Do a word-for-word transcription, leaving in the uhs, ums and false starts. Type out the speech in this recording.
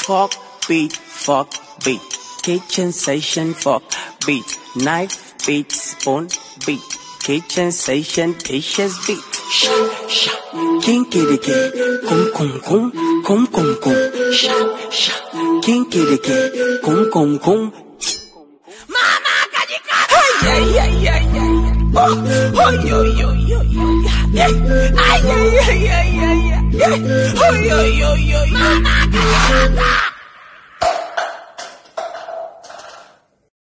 Fuck beat, fuck beat. Kitchen station, fuck beat. Knife beat, spoon beat. Kitchen station, dishes beat. Sha, sha, kinky dicky, kum kum kum, kum kum kum. Sha, sha, kinky dicky, kum kum kum. Mama, kajika! Hey, yeah, yeah, yeah, yeah. Oh, oh, yo, yo, yo, yo, yeah. Ay, yeah, yeah, yeah, yeah, yeah. Oh, yo, yo, yo, yo. Mama, kajika!